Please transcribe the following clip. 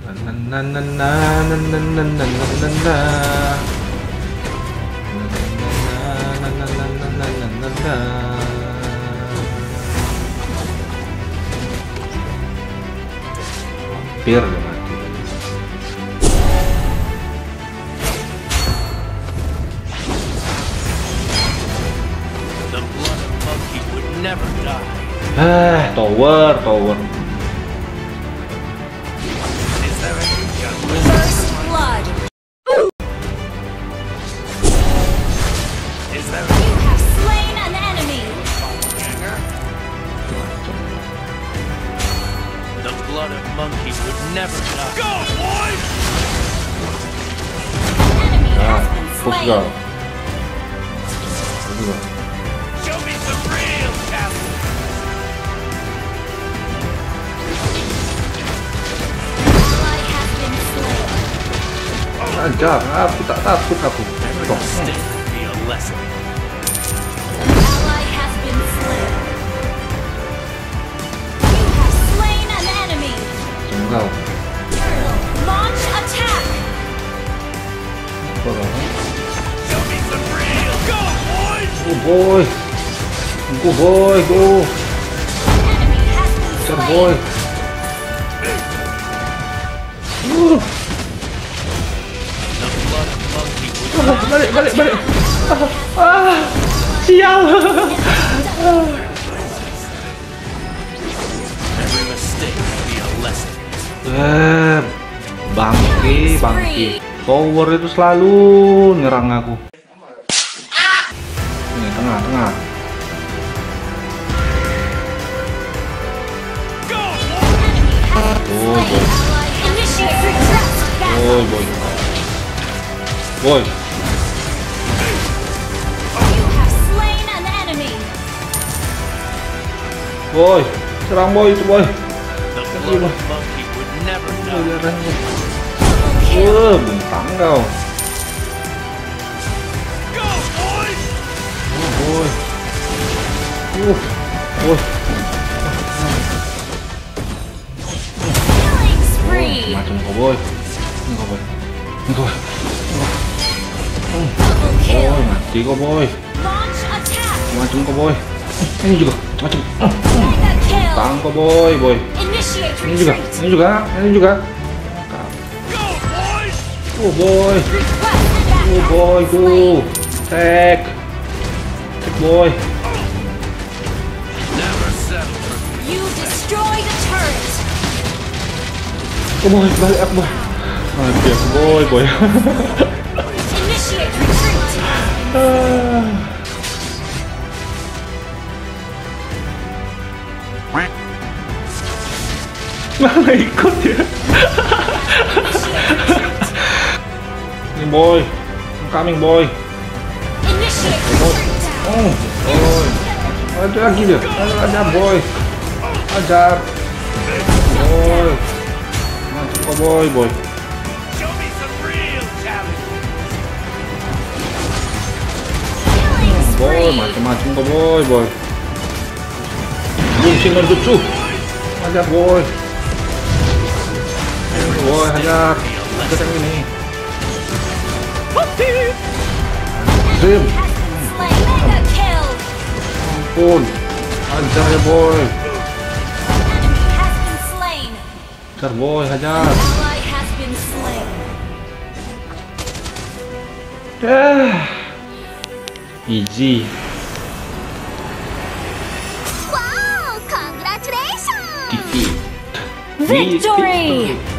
Hampir mati. Tower. First blood. You have slain an enemy. The blood of monkeys would never die. Go, boy! Enemy has been Push slain. go. Show me some real talent. Ally has been slain. Ajar, aku tak takut aku. Mistake be a lesson. Ally has been slain. You have slain an enemy. Semoga. Launch attack. Show me some real. Go, boy! Go boy. Go boy, go. Enemy has been Ajar slain. boy. The blood of monkey would Balik. Sial. every mistake be a lesson. Bangki. Tower itu selalu nyerang aku. Ini tengah. Go, Boy. Initiate retract battle. Boy. You have slain an enemy. Boy. Serang boy itu boy. the blood of monkey would never die. Double kill. Bentang kau. Go, boy! Boy. Killing spree. Macam kau boy. Double Boy, kill. mati kau boy. Launch attack. Macam kau boy. Ini juga. Macam. Mega kill. Tang kau boy. Initiate Ini juga. retreat. Ini juga. Go, boy! Boy. Request Boy, go. Tag boy. Never settle for You destroyed a turret. Boy, balik aku boy. Mati aku boy. Initiate retreat. Mana ikut ya? Ini boy, I'm coming boy. Initiate retreat. Boy. Ada lagi dia. Ada boy. Ajar. Boy. Macam kau boy. show me some real talent. Killing Boy, spree. macam kau boy. Bullshit jutsu. Ajar boy. Boy, ajar. Ajar yang ini. Zim. Has been slain. Mega kill. Ampun. Ajar ya boy. Enemy has been slain. Ajar boy, ajar. Ally has been slain. Easy. Wow! Congratulations! Defeat. Victory!